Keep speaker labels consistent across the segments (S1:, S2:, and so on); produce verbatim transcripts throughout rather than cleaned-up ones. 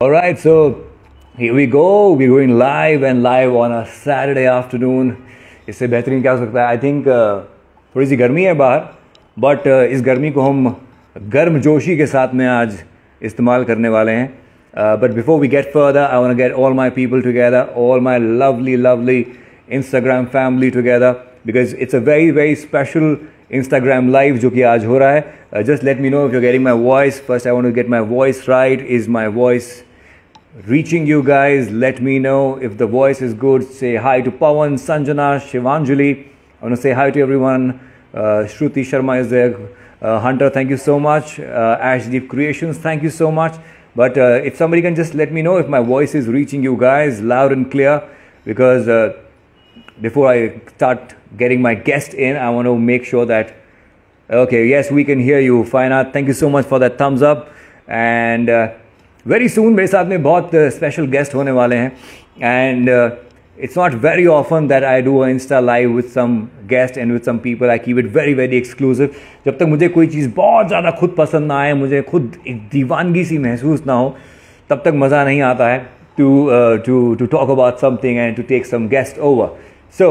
S1: All right, so here we go. We're going live and live on a Saturday afternoon. इससे बेहतरीन क्या हो सकता है? आई थिंक uh, थोड़ी सी गर्मी है बाहर, बट uh, इस गर्मी को हम गर्म जोशी के साथ में आज इस्तेमाल करने वाले हैं. But before we get further, I want to get all my people together, all my lovely lovely Instagram family together, because it's a very very special Instagram live जो कि आज हो रहा है. uh, just let me know if you're getting my voice. First I want to get my voice right. Is my voice reaching you guys? Let me know if the voice is good. Say hi to Pawan, Sanjana, Shivanjali. I want to say hi to everyone. uh, Shruti Sharma is there. uh, Hunter, thank you so much. uh, Ashdeep Creations, thank you so much. But uh, if somebody can just let me know if my voice is reaching you guys loud and clear, because uh, before I start getting my guest in, I want to make sure that, okay, yes, we can hear you. Fine art, thank you so much for that thumbs up. And uh, very soon मेरे साथ में बहुत special guest होने वाले हैं. And uh, it's not very often that I do an Insta live with some guest and with some people. I keep it very very exclusive. जब तक मुझे कोई चीज़ बहुत ज़्यादा खुद पसंद ना आए, मुझे खुद एक दीवानगी सी महसूस ना हो, तब तक मज़ा नहीं आता है to uh, to to talk about something and to take some guest over. So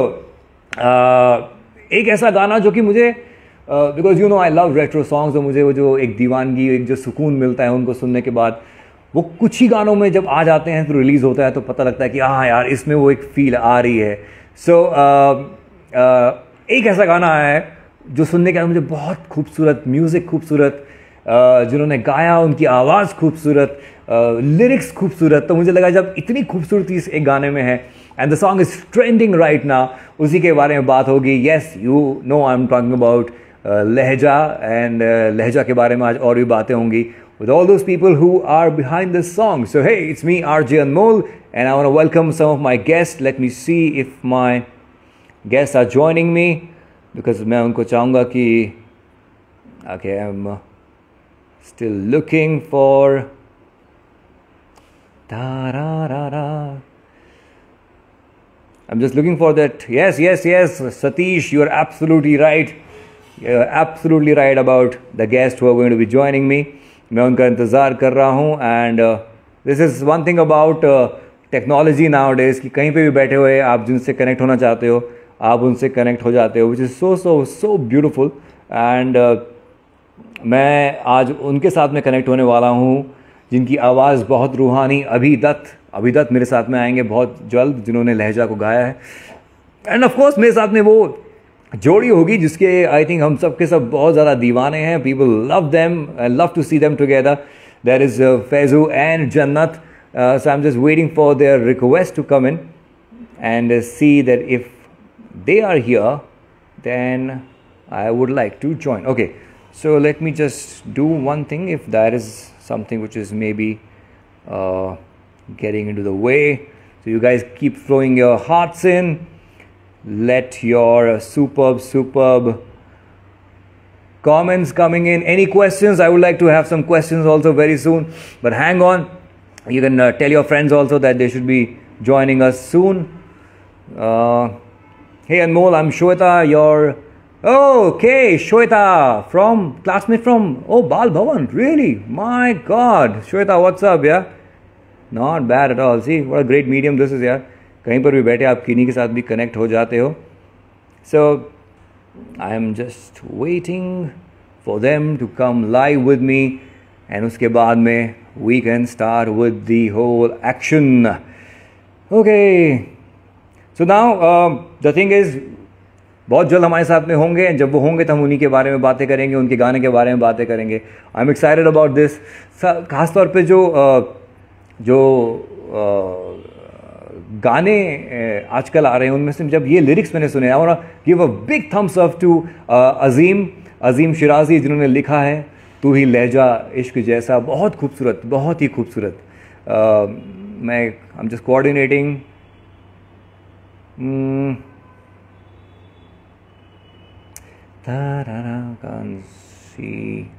S1: uh, एक ऐसा गाना जो कि मुझे, because you know I love retro songs, और मुझे वो जो एक दीवानगी, एक जो सुकून मिलता है उनको सुनने के बाद, वो कुछ ही गानों में जब आ जाते हैं तो रिलीज़ होता है तो पता लगता है कि हाँ यार इसमें वो एक फील आ रही है. सो so, uh, uh, एक ऐसा गाना है जो सुनने के बाद मुझे बहुत खूबसूरत म्यूज़िक, खूबसूरत uh, जिन्होंने गाया उनकी आवाज़ खूबसूरत, लिरिक्स uh, खूबसूरत, तो मुझे लगा जब इतनी खूबसूरती इस एक गाने में है and the song is trending right now, उसी के बारे में बात होगी. Yes, you know I am talking about Lehja, and Lehja के बारे में आज और भी बातें होंगी with all those people who are behind this song. So hey, it's me R J Anmol, and I want to welcome some of my guests. Let me see if my guests are joining me, because मैं उनको चाहूँगा कि, okay, I'm uh, still looking for da-ra-ra-ra. I'm just looking for that. Yes, yes, yes, Satish, you are absolutely right. You're absolutely right about the guests who are going to be joining me. मैं उनका इंतज़ार कर रहा हूँ. And this is one thing about technology nowadays, कि कहीं पे भी बैठे हुए आप जिनसे कनेक्ट होना चाहते हो आप उनसे कनेक्ट हो जाते हो, which is so so so beautiful. And मैं आज उनके साथ में कनेक्ट होने वाला हूँ जिनकी आवाज़ बहुत रूहानी, अभी दत्त अभी दत्त मेरे साथ में आएंगे बहुत जल्द, जिन्होंने लहजा को गाया है. एंड ऑफ कोर्स मेरे साथ में वो जोड़ी होगी जिसके आई थिंक हम सब के सब बहुत ज़्यादा दीवाने हैं. People love them, love to see them together. There is Faizu and Jannat. So I am just waiting for their request to come in and see that if they are here then I would like to join. Okay, so let me just do one thing. If there is something which is maybe getting into the way, so you guys keep throwing your hearts in. Let your uh, superb superb comments coming in. Any questions? I would like to have some questions also very soon, but hang on, you can uh, tell your friends also that they should be joining us soon. uh, hey Anmol, I'm Shweta, your oh, okay, Shweta, from classmate from oh Bal Bhavan. Really? My god, Shweta, what's up? Yeah, not bad at all. See what a great medium this is. यार, कहीं पर भी बैठे आप किन्हीं के साथ भी कनेक्ट हो जाते हो. So I am just waiting for them to come live with me, and उसके बाद में we can start with the whole action. Okay, so now the thing is, बहुत जल्द हमारे साथ में होंगे. जब वो होंगे तो हम उन्हीं के बारे में बातें करेंगे, उनके गाने के बारे में बातें करेंगे. I am excited about this. खासतौर पे जो uh, जो uh, गाने आजकल आ रहे हैं उनमें से जब ये लिरिक्स मैंने सुने, I want to give a big thumbs up to Azeem Azeem Shirazi, जिन्होंने लिखा है तू ही लहजा इश्क जैसा. बहुत खूबसूरत, बहुत ही खूबसूरत. uh, मैं I am just coordinating. See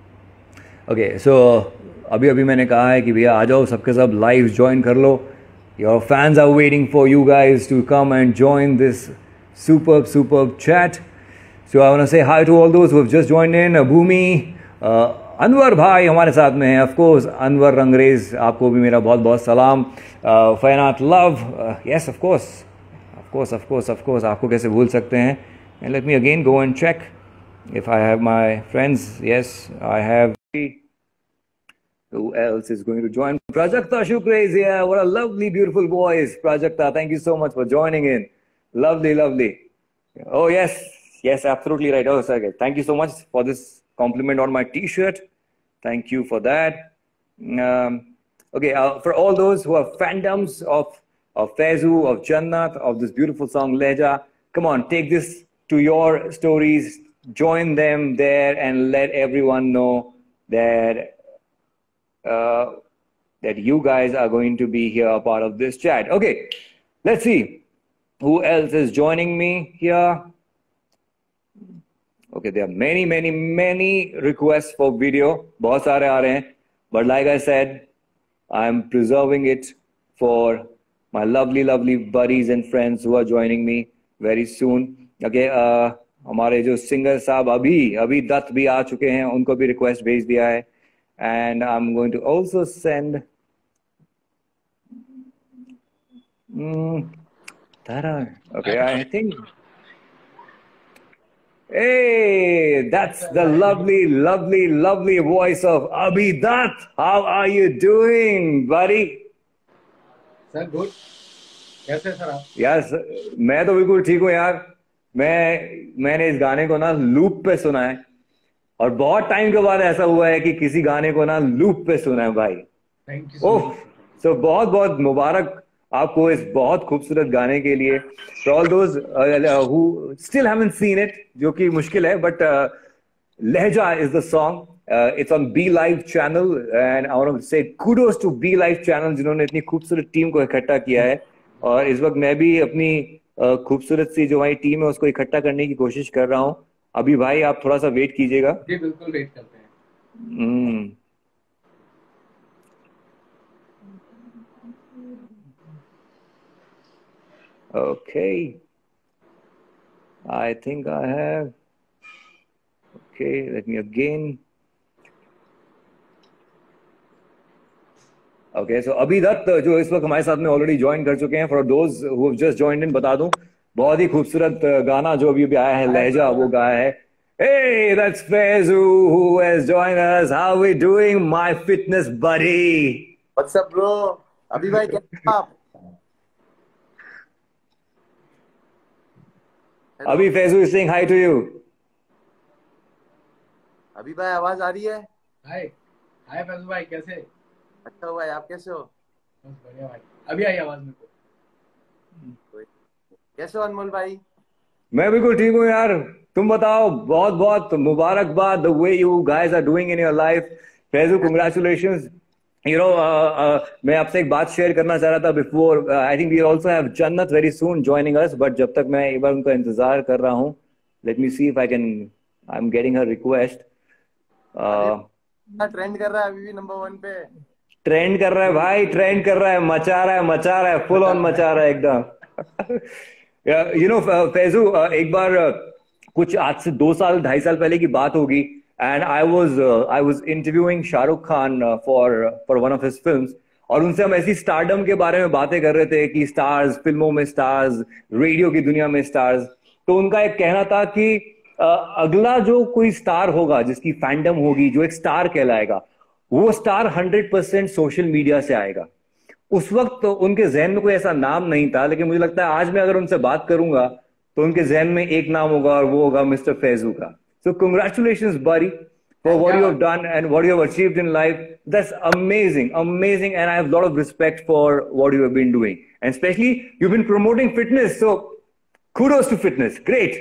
S1: okay, so अभी अभी मैंने कहा है कि भैया आ जाओ, सबके सब लाइव ज्वाइन कर लो. Your fans are waiting for you guys to come and join this superb, superb chat. So I want to say hi to all those who have just joined in. Bhumi, uh, Anwar भाई हमारे साथ में हैं. Of course, Anwar Rangrez, आपको भी मेरा बहुत बहुत सलाम. uh, Fainat Love, uh, yes, of course, of course, of course, of course. आपको कैसे भूल सकते हैं? And let me again go and check if I have my friends. Yes, I have. Who else is going to join? Prajakta Shukre is here. What a lovely, beautiful voice. Prajakta, thank you so much for joining in. Lovely, lovely. Oh, yes. Yes, absolutely right. Oh, sorry. Thank you so much for this compliment on my t-shirt. Thank you for that. Um, okay, uh, for all those who are fandoms of, of Faizu, of Jannat, of this beautiful song, Leja, come on, take this to your stories. Join them there and let everyone know that Uh, that you guys are going to be here a part of this chat. Okay, let's see who else is joining me here. Okay, there are many, many, many requests for video. बहुत सारे आ रहे हैं. But like I said, I'm preserving it for my lovely, lovely buddies and friends who are joining me very soon. Okay, uh, हमारे जो singer साहब अभी अभी दत्त भी आ चुके हैं, उनको भी रिक्वेस्ट भेज दिया है. And I'm going to also send mm, Tara. Okay, I think hey, that's the lovely, lovely, lovely voice of Abhi Dutt. How are you doing, buddy?
S2: Sir, good. कैसे सर आप?
S1: यार मैं तो बिल्कुल ठीक हूँ यार. मैं मैंने इस गाने को ना लूप पे सुना है और बहुत टाइम के बाद ऐसा हुआ है कि किसी गाने को ना लूप पे सुना है भाई.
S2: Thank you.
S1: ओह, सो बहुत बहुत मुबारक आपको इस बहुत खूबसूरत गाने के लिए. For all those who still haven't seen it, जो कि मुश्किल है, but Lehja is the song. It's on B live channel and I want to say kudos to B live channel, जिन्होंने इतनी खूबसूरत टीम को इकट्ठा किया है. और इस वक्त मैं भी अपनी uh, खूबसूरत सी जो हमारी टीम है उसको इकट्ठा करने की कोशिश कर रहा हूँ. अभी भाई आप थोड़ा सा वेट कीजिएगा.
S2: जी बिल्कुल वेट करते हैं.
S1: हम्म Okay, I think I have. Okay, let me again. Okay, so Abhi Dutt जो इस वक्त हमारे साथ में ऑलरेडी ज्वाइन कर चुके हैं. For those who have just joined in बता दूं, बहुत ही खूबसूरत गाना जो अभी भी आया है, लहजा, वो गाया है. Hey, that's Faizu who has joined us. How are we doing, my fitness buddy?
S3: What's up, bro? अभी भाई कैसे आप?
S1: Abhi, Faizu is saying hi to you.
S3: अभी भाई आवाज आ रही है?
S2: हाय हाय फैजू भाई, कैसे?
S3: अच्छा भाई, आप कैसे हो?
S2: बस बढ़िया भाई. अभी आई आवाज मेरे को.
S3: कैसे हो अनमोल भाई?
S1: मैं बिल्कुल ठीक हूँ यार. तुम बताओ. बहुत बहुत मुबारकबाद the way you guys are doing in your life. Faizu, congratulations. You know, मैं आपसे एक बात शेयर करना चाह रहा था before. I think we also have Jannat very soon joining us, but जब तक मैं एक बार उनका इंतजार कर रहा हूँ, let me see if I can, I am getting her request.
S3: Trend कर रहा है अभी भी नंबर वन पे.
S1: ट्रेंड कर रहा है भाई, ट्रेंड कर रहा है, मचा रहा है, मचा रहा है, फुल ऑन मचा रहा है एकदम. यू नो फैजू, एक बार uh, कुछ आज से दो साल ढाई साल पहले की बात होगी, and I was I was interviewing Shahrukh Khan for for one of his films. और उनसे हम ऐसी स्टारडम के बारे में बातें कर रहे थे कि स्टार्स, फिल्मों में स्टार्स, रेडियो की दुनिया में स्टार्स. तो उनका एक कहना था कि uh, अगला जो कोई स्टार होगा, जिसकी फैंडम होगी, जो एक स्टार कहलाएगा, वो star hundred percent social media से आएगा. उस वक्त तो उनके जहन में कोई ऐसा नाम नहीं था, लेकिन मुझे लगता है आज मैं अगर उनसे बात करूंगा तो उनके जहन में एक नाम होगा, और वो होगा मिस्टर फैजू का. So congratulations buddy for what you have done and what you have achieved in life. That's amazing, amazing, and I have a lot of respect for what you have been doing, and especially you've been promoting fitness, so kudos to fitness. Great.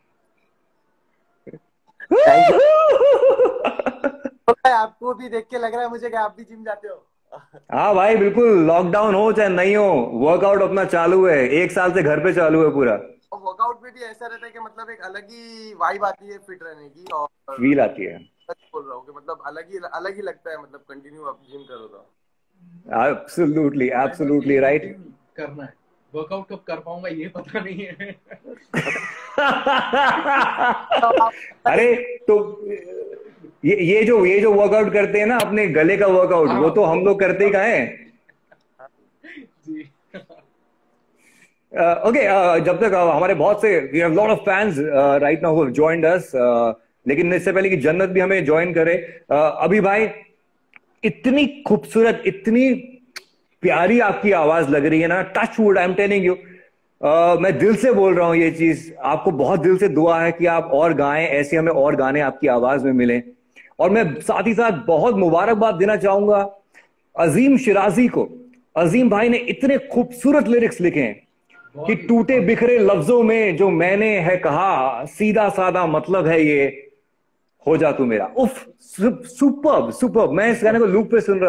S3: आपको भी देख के लग रहा है मुझे कि आप भी जिम जाते हो.
S1: हाँ भाई बिल्कुल. लॉकडाउन हो चाहे नहीं हो, वर्कआउट अपना चालू है. एक साल से घर पे चालू है पूरा.
S3: और वर्कआउट में भी ऐसा रहता है कि मतलब एक अलग ही वाइब आती है फिट रहने की, और
S1: फील आती है.
S3: सच बोल रहा हूँ कि मतलब अलग ही अलग ही लगता है, मतलब कंटिन्यू आप जिम करो तो.
S1: Absolutely absolutely right.
S2: करना है, वर्कआउट कब कर पाऊंगा ये पता नहीं है।
S1: अरे तो ये ये जो ये जो वर्कआउट करते हैं ना अपने गले का वर्कआउट, वो तो हम लोग करते ही कहाँ हैं।
S2: जी।
S1: ओके, जब तक uh, हमारे बहुत से we have lot of fans right now who joined us, लेकिन इससे पहले कि जन्नत भी हमें ज्वाइन करे, uh, अभी भाई इतनी खूबसूरत, इतनी प्यारी आपकी आवाज लग रही है ना, touch wood, I am telling you, मैं दिल से बोल रहा हूं ये चीज, आपको बहुत दिल से दुआ है कि आप और गाएं, ऐसे हमें और गाने आपकी आवाज में मिले। और मैं साथ ही साथ बहुत मुबारकबाद देना चाहूंगा अजीम शिराजी को। अजीम भाई ने इतने खूबसूरत लिरिक्स लिखे हैं कि टूटे बिखरे लफ्जों में जो मैंने है कहा, सीधा साधा मतलब है ये, हो जा तू मेरा। उफ, सुपर्ब सुपर्ब। मैं इस गाने को लूप पे सुन रहा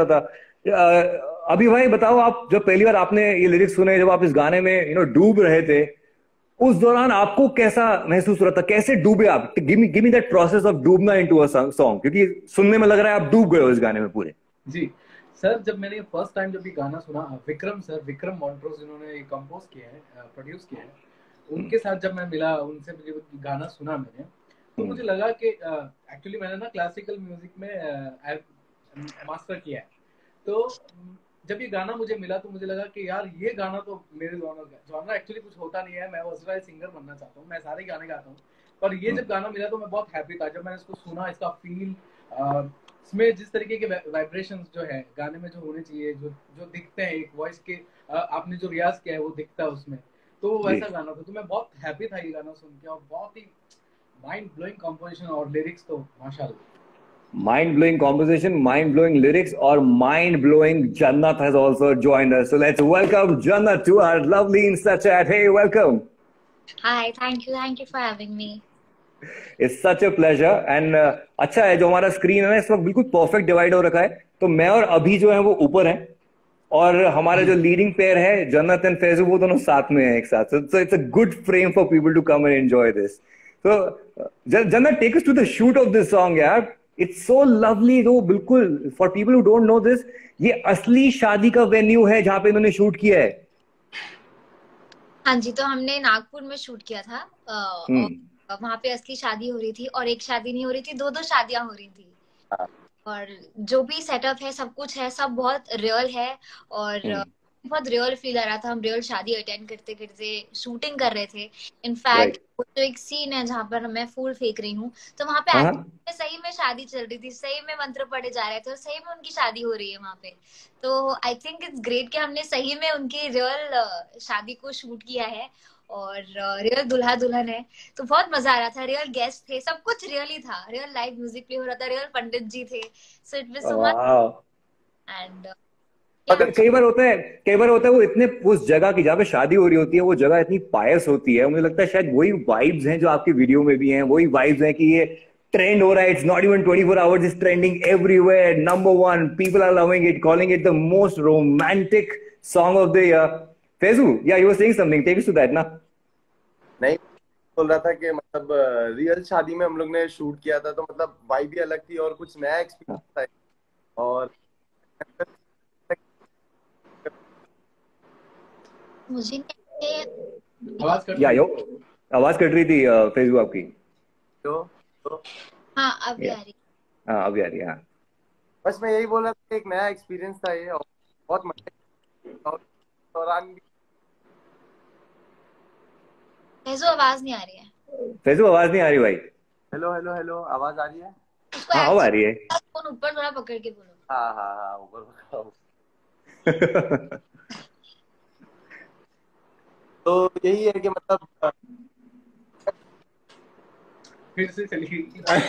S1: था। अभी भाई बताओ, आप जब पहली बार आपने ये लिरिक्स सुने, जब आप इस गाने में यू नो डूब रहे थे, उस दौरान आपको कैसा महसूस हो रहा था, कैसे डूबे आप? Give me give me that process of डूबना इनटू अ सॉन्ग, क्योंकि सुनने में लग रहा है आप डूब गए हो इस गाने में पूरे।
S2: जी सर, जब मैंने फर्स्ट टाइम जब ये गाना सुना, विक्रम सर, विक्रम मॉन्ट्रोस जिन्होंने ये कंपोज किया है, प्रोड्यूस किया है, उनके साथ जब मैं मिला, उनसे मुझे गाना सुना मैंने, तो मुझे लगा कि एक्चुअली मैंने ना क्लासिकल म्यूजिक में मास्टर किया है, तो जब ये गाना मुझे मिला तो मुझे लगा कि यार ये गाना तो मेरे जॉनर का जॉनर एक्चुअली कुछ होता नहीं है, मैं वर्सटाइल सिंगर बनना चाहता हूँ, मैं सारे गाने गाता हूँ, पर ये जब गाना मिला तो मैं बहुत हैप्पी था। जब मैंने इसको सुना, इसका फील, इसमें जिस तरीके के वाइब्रेशंस जो है गाने में जो होने चाहिए, जो जो दिखते हैं एक वॉइस के, आपने जो रियाज किया है वो दिखता है उसमें, तो वो वैसा गाना था। तो मैं बहुत हैप्पी था ये गाना सुन के, और बहुत ही माइंड ब्लोइंग कंपोजिशन और लिरिक्स तो माशाल्लाह।
S1: Mind blowing composition, mind blowing lyrics, or mind blowing Jannat has also joined us. So let's welcome Jannat to our lovely Insta chat. Hey, welcome.
S4: Hi, thank you, thank you for having me.
S1: It's such a pleasure. And uh, अच्छा है जो हमारा screen है ना इस वक्त बिल्कुल perfect divide हो रखा है, तो मैं और अभी जो है वो ऊपर हैं, और हमारे जो लीडिंग पेयर है जन्नत एंड फैजू, वो दोनों साथ में हैं एक साथ। So it's a good frame for people to come and enjoy this. So Jannat, take us to the shoot of this song, यार। It's so lovely, तो बिल्कुल for people who don't know this, ये असली शादी का venue है जहाँ पे इन्होंने शूट किया है।
S4: हाँ जी, तो हमने नागपुर में शूट किया था, और वहाँ पे असली शादी हो रही थी, और एक शादी नहीं हो रही थी, दो दो शादियां हो रही थी, और जो भी सेटअप है, सब कुछ है, सब बहुत रियल है, और बहुत रियल फील आ रहा था। हम रियल शादी अटेंड करते करते शूटिंग कर रहे थे। इनफैक्ट वो जो एक सीन है जहाँ पर मैं फूल फेंक रही हूँ, तो वहाँ पे सही में शादी चल रही थी, सही में मंत्र पढ़े जा रहे थे, और सही में उनकी शादी हो रही है वहाँ पे। तो आई थिंक इट्स ग्रेट कि हमने सही में उनकी रियल शादी को शूट किया है, और रियल दुल्हा दुल्हन है, तो बहुत मजा आ रहा था। रियल गेस्ट थे, सब कुछ रियल ही था, रियल लाइव म्यूजिक प्ले हो रहा था, रियल पंडित जी थे। So it was so much. And
S1: कई बार होता है कई बार होता है वो इतने, उस जगह की जहाँ पे शादी हो रही होती है, वो जगह इतनी पायस होती है, मुझे लगता है शायद वही वाइब्स हैं जो आपकी वीडियो में भी हैं, वही वाइब्स हैं कि ये ट्रेंड हो रहा है। It's not even twenty four hours, it's trending everywhere, number one, people are loving it, calling it the most romantic song of the year. Faizu, yeah you were saying something, take us to that ना।
S3: नहीं, बोल रहा था कि मतलब real शादी में हम लोग ने शूट किया था, तो मतलब वाइब भी अलग थी और कुछ नया एक्सपीरियंस था। और
S4: मुझे
S2: आवाज कट
S1: या यो आवाज कट रही थी फेसबुक आपकी।
S3: तो, तो
S4: हाँ अभी आ रही
S1: हाँ अभी आ रही है। हाँ,
S3: बस मैं यही बोल रहा था, एक नया एक्सपीरियंस था ये, और बहुत मजा। और दौरान भी
S4: फैजू आवाज नहीं आ रही है।
S1: फैजू आवाज नहीं आ रही भाई।
S3: हेलो हेलो हेलो, आवाज आ रही है?
S1: हाँ अब आ रही है।
S4: फोन ऊपर थोड़ा पकड़ के बोलो।
S3: हाँ हाँ हाँ, ऊपर। तो यही है कि मतलब
S2: फिर से चलिए।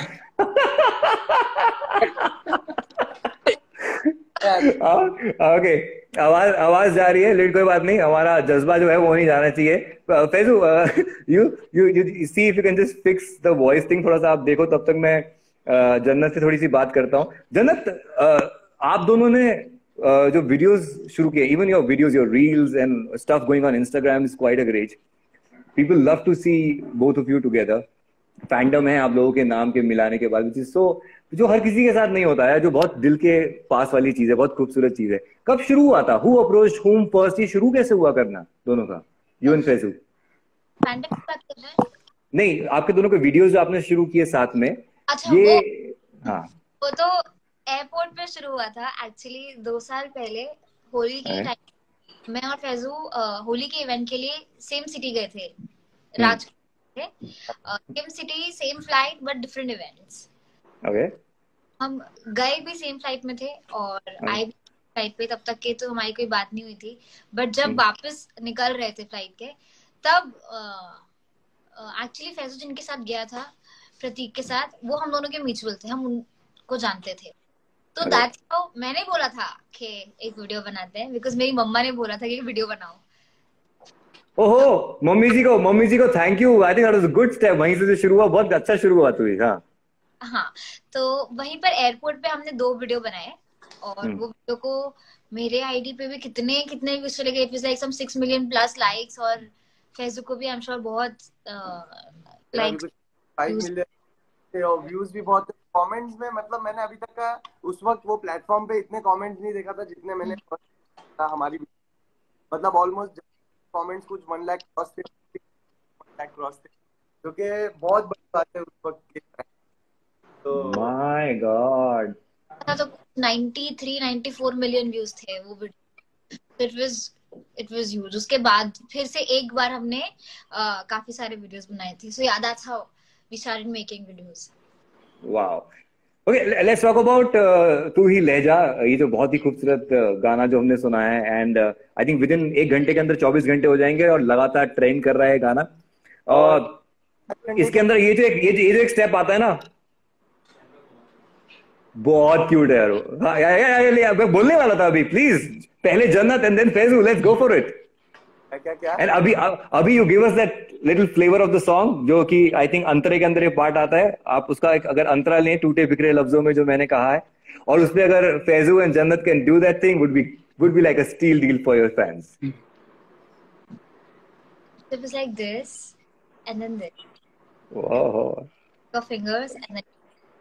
S1: ओके, आवाज आवाज जा रही है, लेकिन कोई बात नहीं, हमारा जज्बा जो है वो नहीं जाना चाहिए। Faizu, you you you see if you can just fix the voice thing, थोड़ा सा आप देखो, तब तक मैं uh, जन्नत से थोड़ी सी बात करता हूँ। जन्नत, uh, आप दोनों ने uh, जो वीडियोस शुरू किए, even your videos, your reels and stuff going on Instagram is quite a great. People love to see both of you together. Fandom है आप लोगों के नाम के मिलाने के बाद, विच इज सो जो हर किसी के साथ नहीं होता है, जो बहुत दिल के पास वाली चीज है, बहुत खूबसूरत चीज है। कब शुरू हुआ था? Who approached whom first? ये शुरू कैसे हुआ करना दोनों का, यू एंड फैजू?
S4: पैंडेमिक की बात कर रहे हैं?
S1: नहीं, आपके दोनों के वीडियोस जो आपने शुरू किए साथ में,
S4: अच्छा
S1: ये
S4: वो
S1: हाँ
S4: वो तो एयरपोर्ट पे शुरू हुआ था एक्चुअली। दो साल पहले होली के
S1: है?
S4: टाइम मैं और फैजू अ, होली के इवेंट के लिए सेम सिटी गए थे,
S1: हम्म,
S4: राजकोट थे। Same city same flight but different events.
S1: Okay,
S4: हम गए भी सेम फ्लाइट में थे और
S1: हाँ,
S4: आए भी फ्लाइट पे। तब तक के तो हमारी कोई बात नहीं हुई थी, बट जब
S1: हम्म,
S4: वापस निकल रहे थे फ्लाइट के तब एक्चुअली फैजू जिनके साथ गया था, प्रतीक के साथ, वो हम दोनों के म्यूचुअल थे, हम उनको जानते थे। तो
S1: ओके।
S4: दैट्स हाउ मैंने बोला था कि एक वीडियो बनाते हैं, बिकॉज मेरी मम्मा ने बोला था कि एक वीडियो बनाओ।
S1: ओहो, मम्मी जी को, मम्मी जी को thank you. I think that was a good step. वहीं से जो शुरू हुआ, बहुत अच्छा शुरुआत हुई। हाँ,
S4: हाँ, तो वहीं पर एयरपोर्ट पे हमने दो वीडियो बनाए और
S1: हम्म,
S4: वो वीडियो को मेरे आईडी पे भी कितने कितने व्यूज चले गए। It was like some six million plus likes, और फेसबुक को भी आई एम श्योर बहुत
S3: मेरा भी
S4: लाइक्स
S3: कुछ फाइव
S4: व्यूज।
S3: मिलियन थे और व्यूज भी बहुत थे। कमेंट्स में मतलब मैंने अभी तक का उस वक्त वो प्लेटफॉर्म पे इतने कमेंट्स नहीं देखा था जितने मैंने था हमारी, मतलब ऑलमोस्ट कमेंट्स कुछ वन लाख क्रॉस थे, वन लाख क्रॉस थे, जो कि बहुत बड़ी बात है उस वक्त के time। तो
S1: माय गॉड।
S4: तो तिरानवे चौरानवे मिलियन व्यूज थे वो video. It was it was huge. उसके बाद फिर से एक बार हमने uh, काफी सारे वीडियोस बनाए थे। So yeah that's how we started making videos.
S1: Wow. Okay, let's talk about तू ही लहजा। ये जो बहुत ही खूबसूरत uh, गाना जो हमने सुना है, and I think within एक घंटे के अंदर चौबीस घंटे हो जाएंगे और लगातार ट्रेंड कर रहा है गाना।
S3: और
S1: और इसके अंदर ये जो एक ये जो, ये जो एक स्टेप आता है ना, बहुत क्यूट है यार वो। हाँ, या, या, या, या, मैं बोलने वाला था अभी। प्लीज, पहले Jannat and then Faizu, let's go for it.
S3: क्या क्या क्या
S1: एंड अभी अभी you give us that little flavour of the song, जो कि आई थिंक अंतरे के अंदर ये पार्ट आता है। आप उसका एक अगर अंतरा लें, टूटे बिखरे लफ्जों में, जो मैंने कहा है, और उसपे अगर Faizu and Jannat can do that thing, would be would be like a steal deal for your fans.
S4: It was like this and then this.
S1: ओहो,
S4: Your fingers and then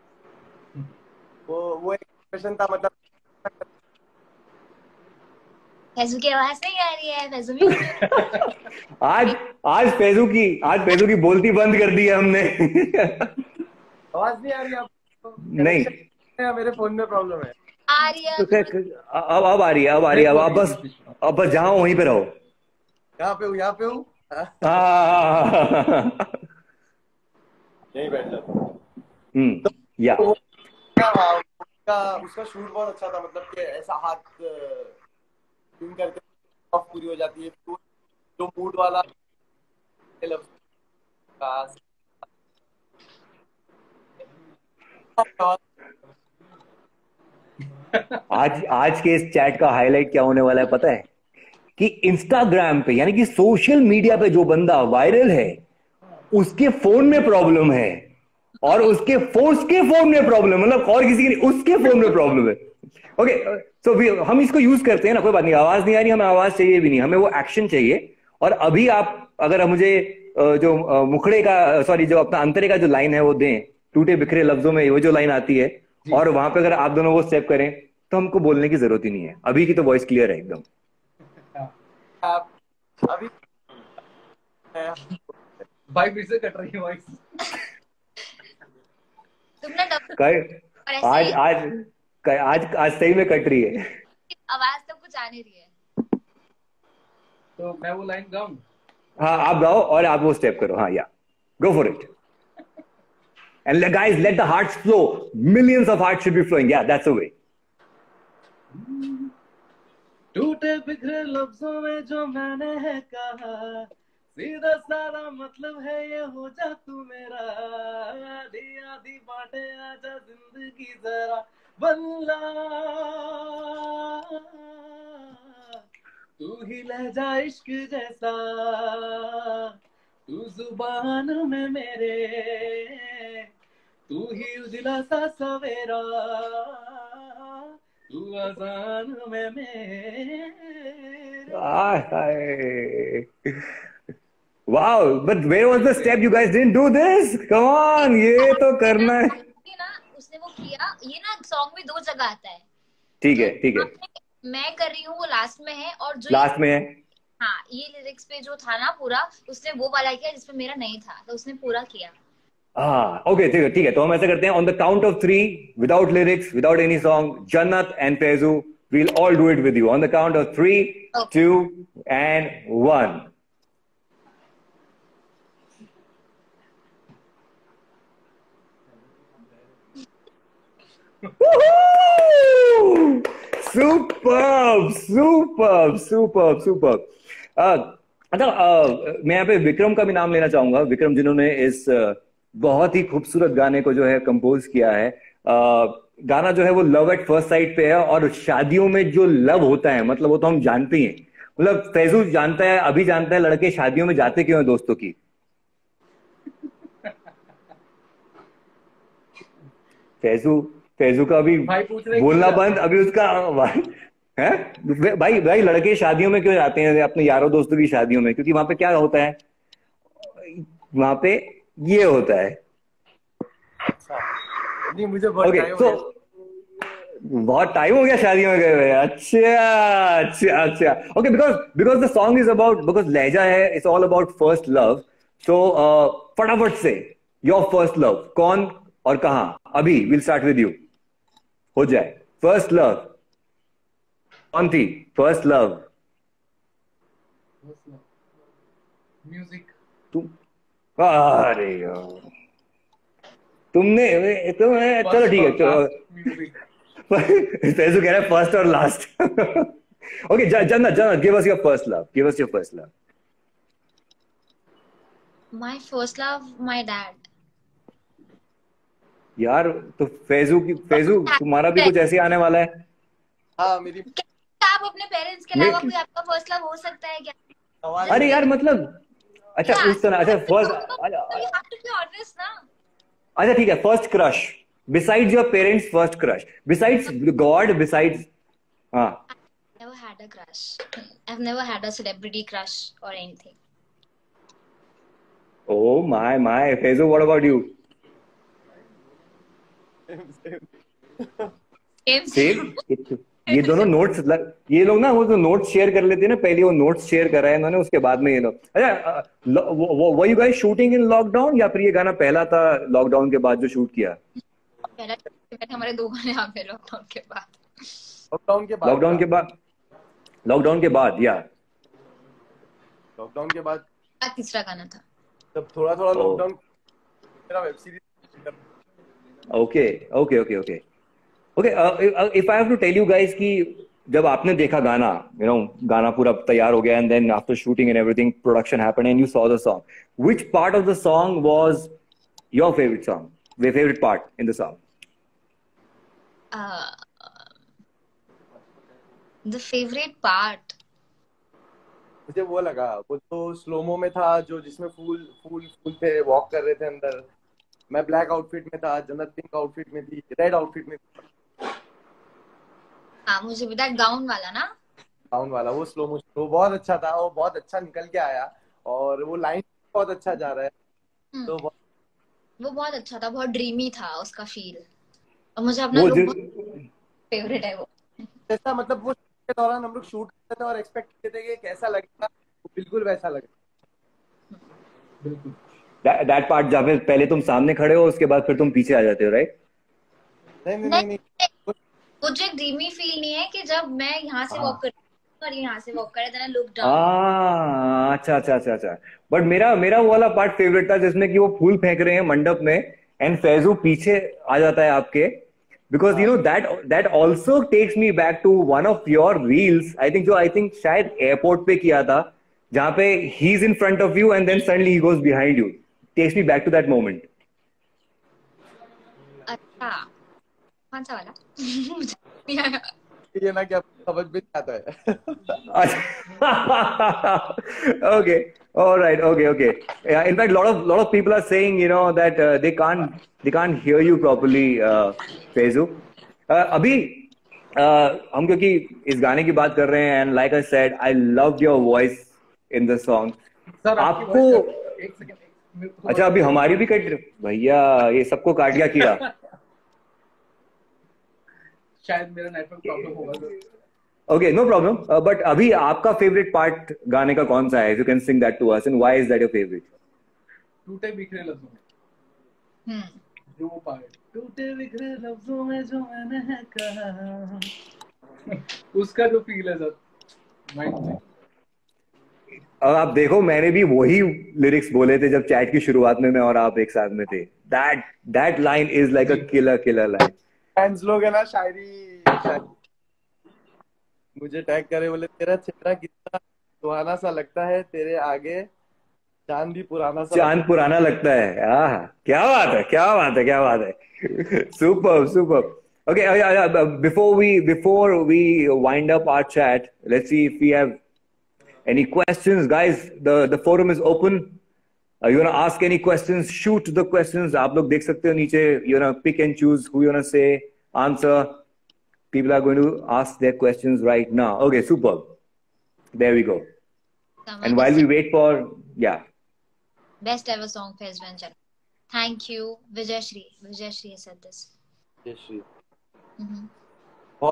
S3: वो वो एक एक्सप्रेशन था, मतलब
S4: फैजू की आवाज नहीं आ रही है। फैजू भी
S1: आज आज फैजू की आज फैजू की बोलती बंद कर दी है हमने।
S3: आवाज नहीं आ रही आपको?
S1: नहीं,
S3: Connection है, मेरे फोन में प्रॉब्लम है।
S4: आ रही है।
S1: तो क्या- अब अब आ रही है, अब आ रही है। अब आप बस अब बस जहां हो वहीं पे रहो।
S3: यहाँ पे हूँ, यहाँ पे हूँ। हाँ,
S1: हाँ,
S3: यहीं बैठ जाता हूँ।
S1: हम्म, या
S3: तो वो हाँ, उसका उसका शूट बहुत अच्छा था, मतलब कि ऐसा हाथ ट्यून करके ऑफ पूरी हो जाती है, तो जो मूड वाला लफ्ज का
S1: आज आज के इस चैट का हाईलाइट क्या होने वाला है पता है? कि इंस्टाग्राम पे, यानी कि सोशल मीडिया पे जो बंदा वायरल है, उसके फोन में प्रॉब्लम है, और उसके फोन उसके फोन में प्रॉब्लम, मतलब और किसी के नहीं, उसके फोन में प्रॉब्लम है। ओके, सो हम इसको यूज करते हैं ना, कोई बात नहीं। आवाज नहीं आ रही, हमें आवाज चाहिए भी नहीं, हमें वो एक्शन चाहिए। और अभी आप अगर मुझे जो मुखड़े का, सॉरी, जो अपना अंतरे का जो लाइन है वो दें, टूटे बिखरे लफ्जों में वो जो लाइन आती है, और वहां पे अगर आप दोनों वो स्टेप करें, तो हमको बोलने की जरूरत ही नहीं है। अभी की तो वॉइस क्लियर है एकदम।
S3: आप अभी
S2: भाई फिर से कट रही है वॉइस।
S4: तुमने डब
S1: कल
S4: और ऐसे
S1: आज
S4: ही
S1: आज आज आज सही में कट रही है।
S4: आवाज तो कुछ आ नहीं रही है।
S2: तो मैं वो लाइन गाऊं?
S1: हाँ, आप गाओ और आप वो स्टेप करो। हाँ, yeah go for it. And guys, let the hearts flow. Millions of hearts should be flowing. Yeah that's the way.
S2: टूटे बिखरे लफ्जों में जो मैंने है कहा, सीधा सारा मतलब है ये, हो जा तू मेरा, आधी आधी बांटे आजा जिंदगी जरा बल्ला, तू ही लहजा इश्क जैसा, तू जुबान में मेरे, तू ही उजला सा सवेरा, तू अजान में मेरे।
S1: Wow, but where was the step? You guys didn't do this. Come on, ये तो करना है।
S4: ना उसने वो किया गाता है।
S1: ठीक है ठीक है,
S4: मैं कर रही हूँ वो लास्ट में है, और जो
S1: लास्ट में है।
S4: हाँ, ये लिरिक्स पे जो था ना पूरा, उसने वो वाला किया जिसमें मेरा नहीं था, तो उसने पूरा किया।
S1: हाँ ओके ठीक है ठीक है, तो हम ऐसा करते हैं, on the count of three, without lyrics, without any song, Jannat and Faizu, we'll all do it with you on the count of three,
S4: Okay.
S1: two, and one. Woohoo! Superb, superb, superb, superb. Uh, अच्छा, uh, मैं यहाँ पे विक्रम का भी नाम लेना चाहूंगा। विक्रम जिन्होंने इस uh, बहुत ही खूबसूरत गाने को जो है कंपोज किया है। uh, गाना जो है वो लव एट फर्स्ट साइट पे है, और शादियों में जो लव होता है, मतलब वो तो हम जानते ही हैं। मतलब फैजू जानता है, अभी जानता है लड़के शादियों में जाते क्यों हैं दोस्तों की। फैजू फैजू का अभी बोलना बंद, अभी उसका है भाई भाई लड़के शादियों में क्यों जाते हैं अपने यारों दोस्तों की शादियों में? क्योंकि वहां पे क्या होता है, वहां पे ये होता है।
S3: नहीं, मुझे बहुत
S1: okay,
S3: टाइम
S1: so, बहुत टाइम हो गया शादियों में गए हुए। अच्छा अच्छा अच्छा, okay, because because the song is about, because लहजा है, it's all about first love. So फटाफट से योर फर्स्ट लव कौन और कहां? अभी विल स्टार्ट विद यू, हो जाए। फर्स्ट लव कौन थी? First love
S2: music.
S1: तुम, अरे यार तुमने तुम चलो ठीक है, चलो फैजू कह रहा है फर्स्ट और last. Okay, Jannat Jannat give us your first love, give us your first love.
S4: My first love, my dad.
S1: यार तो फैजू की, फैजू तुम्हारा भी कुछ ऐसे आने वाला है।
S3: हाँ, मेरी
S4: क्या आप अपने पेरेंट्स के अलावा कोई आपका फर्स्ट लव हो सकता है क्या?
S1: अरे यार मतलब अच्छा उस तरह, अच्छा first,
S4: you have to be honest ना।
S1: अच्छा ठीक है, first crush besides your parents, first crush besides God, besides, हाँ।
S4: Never had a crush. I've never had a celebrity crush or anything.
S1: Oh my my, Faizu, what about you?
S4: Same.
S1: Same. ये दोनों notes, ये लोग ना वो जो notes share कर लेते हैं ना, पहले वो नोट्स शेयर कर रहे हैं इन्होंने, उसके बाद में ये लोग। अच्छा, वो you guys shooting in lockdown, या फिर ये गाना पहला था लॉकडाउन के बाद जो शूट किया?
S4: पहला हमारे दो गाने यहाँ पे लॉकडाउन के बाद।
S3: लॉकडाउन के बाद
S1: लॉकडाउन के बाद लॉकडाउन के बाद या
S3: लॉकडाउन के बाद
S4: तीसरा गाना था।
S3: तब थोड़ा थोड़ा लॉकडाउन मेरा web series.
S1: Okay okay okay okay okay, if I have to tell you guys कि जब आपने देखा गाना, यू नो गाना पूरा तैयार हो गया, and then after shooting and everything, production happened and you saw the song, which part of the song was your favourite song, your favorite part in the song?
S4: Uh, the favorite part,
S3: मुझे वो लगा, वो तो slow mo में था, जो जिसमें फूल फूल फूल थे, वॉक कर रहे थे अंदर। मैं ब्लैक आउटफिट में था, जन्नत पिंक आउटफिट में थी, रेड आउटफिट में थी।
S4: हाँ, मुझे भी गाउन वाला ना,
S3: गाउन वाला वो स्लोमो, वो बहुत अच्छा था, वो बहुत अच्छा निकल के आया, और वो लाइन बहुत अच्छा जा रहा है। तो बहुत
S4: वो बहुत अच्छा था, बहुत ड्रीमी था उसका फील, और मुझे अपना लुक फेवरेट है वो।
S3: जैसा मतलब वो के दौरान हम लोग शूट करते थे और एक्सपेक्ट करते थे कि कैसा लगेगा, बिल्कुल वैसा लगा।
S2: बिल्कुल
S1: दैट पार्ट जहाँ पे पहले तुम सामने खड़े हो, उसके बाद फिर तुम पीछे आ जाते हो, राइट?
S3: नहीं नहीं नहीं, नहीं।
S4: मुझे एक ड्रीमी फील नहीं है कि जब मैं यहाँ से वॉक कर और यहाँ से वॉक करे, देन आई लुक डाउन।
S1: अच्छा अच्छा अच्छा अच्छा, बट मेरा मेरा वो वाला पार्ट फेवरेट था जिसमें कि वो फूल फेंक रहे हैं मंडप में, एंड फैजू पीछे आ जाता है आपके, because you know that that also takes me back to one of your reels, I think, जो आई थिंक शायद एयरपोर्ट पे किया था, जहां पे he is in front of you and then suddenly he goes behind you, takes me back to that moment.
S4: अच्छा, कौन सा वाला?
S3: ये ना क्या समझ में आता है।
S1: Okay, all right, okay, okay. Yeah, in fact, lot of lot of people are saying, you know, that uh, they can't they can't hear you properly, uh, Faizu. Uh, अभी uh, हम क्योंकि इस गाने की बात कर रहे हैं, and like I said, I loved your voice in the song.
S2: Sir
S1: आपको
S2: एक सेकंड,
S1: अच्छा अभी हमारी भी कट, भैया ये सबको काट गया कीड़ा।
S2: शायद मेरा नेटवर्क प्रॉब्लम होगा।
S1: Okay, no problem. Uh, but अभी आपका favorite part गाने का कौन सा है? If you can sing that to us, and why is that your favorite?
S2: टूटे बिखरे लफ्जों में
S4: हम्म
S2: जो वो पार्ट, टूटे बिखरे लफ्जों में जो मैंने कहा, उसका जो फील है सर, माइंड ब्लोइंग।
S1: अब आप देखो, मैंने भी वही लिरिक्स बोले थे जब चैट की शुरुआत में मैं और आप एक साथ में थे। That that line is like a killer killer line.
S3: Fans लोग है ना, शायरी, शायरी मुझे टैग करे, बोले तेरा चेहरा कितना सुहाना सा लगता है, तेरे आगे चांद भी पुराना सा
S1: चांद पुराना लगता है। आह, क्या बात है, क्या बात है, क्या बात है। Super super. Okay, uh, uh, before we before we wind up our chat, let's see if we have any questions, guys. The the forum is open. Uh, you wanna ask any questions? Shoot the questions. आप लोग देख सकते हो नीचे. You wanna pick and choose who you wanna say answer. People are going to ask their questions right now. Okay, super. There we go.
S4: Someone
S1: And while
S4: is
S1: we wait for, yeah.
S4: best ever song for his venture. Thank you, Vijay Shri. Vijay Shri said this.
S3: Yes, she.
S4: हम्म
S3: बहुत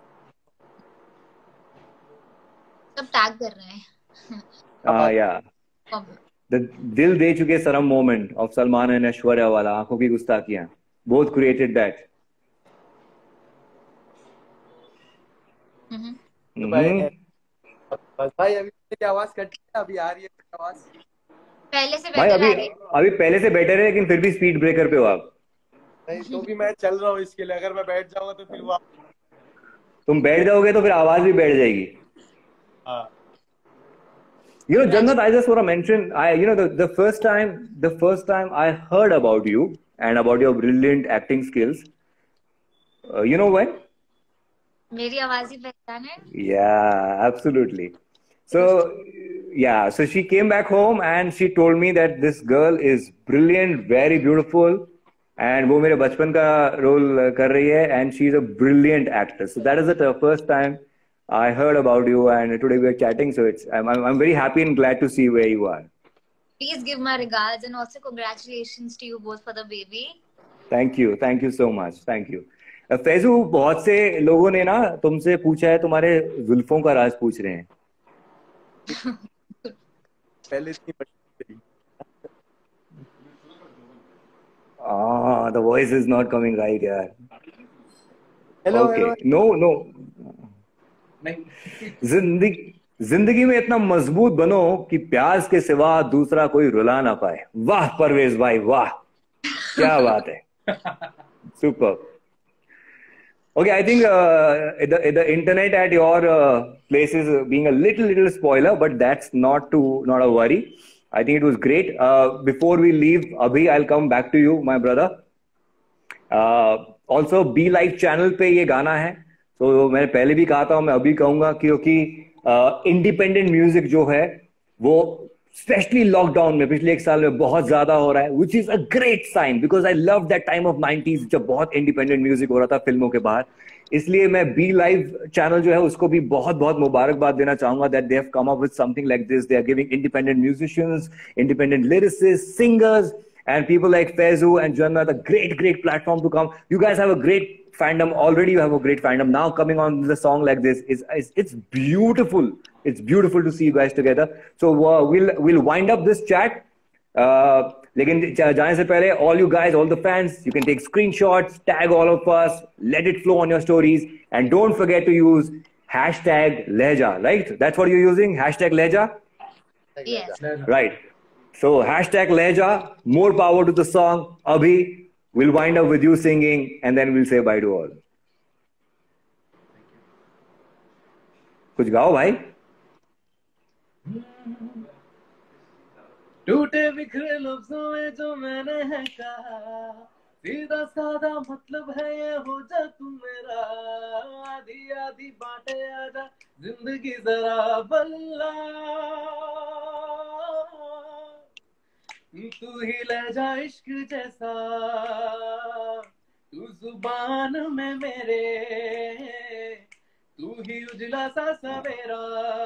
S4: सब tag कर रहे हैं।
S1: Uh, yeah.
S4: Comment.
S1: The दिल दे चुके सनम moment of Salman and Aishwarya वाला आंखों की गुस्ताखियां. Both created that.
S4: हम्म
S3: तो भाई
S1: Mhm.
S3: बस भाई, अभी मेरी आवाज कटी है, अभी आ रही है मेरी आवाज?
S4: पहले से
S1: भाई
S4: बेटर
S1: अभी
S4: आ रही है।
S1: अभी पहले से बेटर है, लेकिन फिर भी स्पीड ब्रेकर पे हो आप।
S3: नहीं तो भी मैं चल रहा हूँ इसके लिए, अगर मैं बैठ जाऊंगा तो फिर वो
S1: तुम बैठ जाओगे तो फिर आवाज भी बैठ जाएगी।
S3: हाँ
S1: You know, Jannat, I just want to mention, I, you know, the, the first time, the first time I heard about you and about your brilliant acting skills, uh, you know when?
S4: मेरी आवाज ही पहचान है।
S1: Yeah, absolutely. So, yeah, so she came back home and she told me that this girl is brilliant, very beautiful, and वो मेरे बचपन का role कर रही है, and she's a brilliant actress. So that is the first time I heard about you, and today we are chatting. So it's I'm I'm I'm very happy and glad to see where you are.
S4: Please give my regards and also congratulations to you both for the baby.
S1: Thank you, thank you so much, thank you. Uh, Faizu, बहुत से लोगों ने ना तुमसे पूछा है, तुम्हारे जुल्फों का राज पूछ रहे हैं।
S3: पहले इतनी बड़ी थी।
S1: Ah, the voice is not coming right, यार।
S3: Hello
S1: Okay,
S3: hello
S1: no, no.
S2: नहीं
S1: जिंदगी जिंदगी में इतना मजबूत बनो कि प्यास के सिवा दूसरा कोई रुला ना पाए। वाह परवेज भाई, वाह, क्या बात है। Super. Okay, I think uh, the the internet at your uh, place is being a little little spoiler, but that's not to not a worry. I think it was great. Uh, before we leave, Abhi, I'll come back to you, my brother. Uh, also, B Live channel पे ये गाना है, तो मैंने पहले भी कहा था, मैं अभी कहूंगा, क्योंकि इंडिपेंडेंट म्यूजिक जो है वो स्पेशली लॉकडाउन में पिछले एक साल में बहुत ज्यादा हो रहा है, which is a great sign, because I love that time of nineties जब बहुत इंडिपेंडेंट म्यूजिक हो रहा था फिल्मों के बाहर। इसलिए मैं बी लाइव चैनल जो है उसको भी बहुत बहुत मुबारकबाद देना चाहूंगा, that they have come up with something like this. They are giving independent musicians, independent lyricist, singers, and people like Faizu and Jannat, a great, great platform to come. You guys have a great fandom already. You have a great fandom now. Coming on the song like this is it's, it's beautiful. It's beautiful to see you guys together. So uh, we'll we'll wind up this chat. Uh, लेकिन जाने से पहले, all you guys, all the fans, you can take screenshots, tag all of us, let it flow on your stories, and don't forget to use hashtag Lehja. Right? That's what you're using. Hashtag Lehja.
S4: Yes.
S1: Right. So hashtag Lehja, more power to the song. Abhi, we'll wind up with you singing and then we'll say bye to all. कुछ गाओ भाई।
S2: टूटे बिखरे लफ्जों में जो मैंने है कहा, सीधा साधा मतलब है ये, हो जा तू मेरा, आधी आधी बांटे आजा जिंदगी जरा बल्ला, तू ही ले जा इश्क जैसा, तू जुबान में मेरे, तू ही उजला सा सवेरा,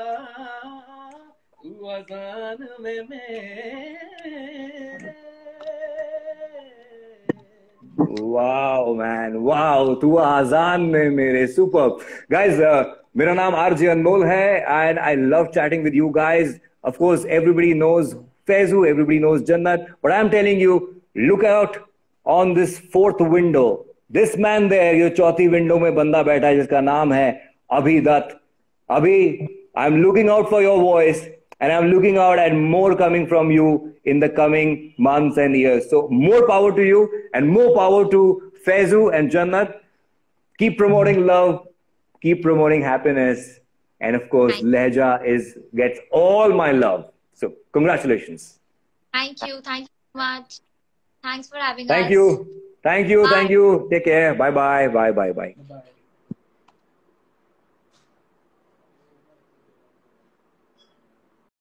S2: तू अजान में मेरे।
S1: वाओ मैन, वाओ, तू आजान में मेरे, सुपर गाइज। मेरा नाम आरजे अनमोल है and I love chatting with you guys. Of course everybody knows Faizu, everybody knows Jannat, but I am telling you, look out on this fourth window, this man there, ये चौथी window में बंदा बैठा है जिसका नाम है अभी दत्त। अभी I am looking out for your voice and I'm looking out at more coming from you in the coming months and years. So more power to you and more power to Faizu and Jannat. Keep promoting love, keep promoting happiness, and of course Lehja is gets all my love. So congratulations.
S4: Thank you, thank you so much. Thanks for having
S1: Thank
S4: us.
S1: you, thank you,
S4: Bye.
S1: thank you. Take care. Bye bye, bye bye, bye.
S2: Bye.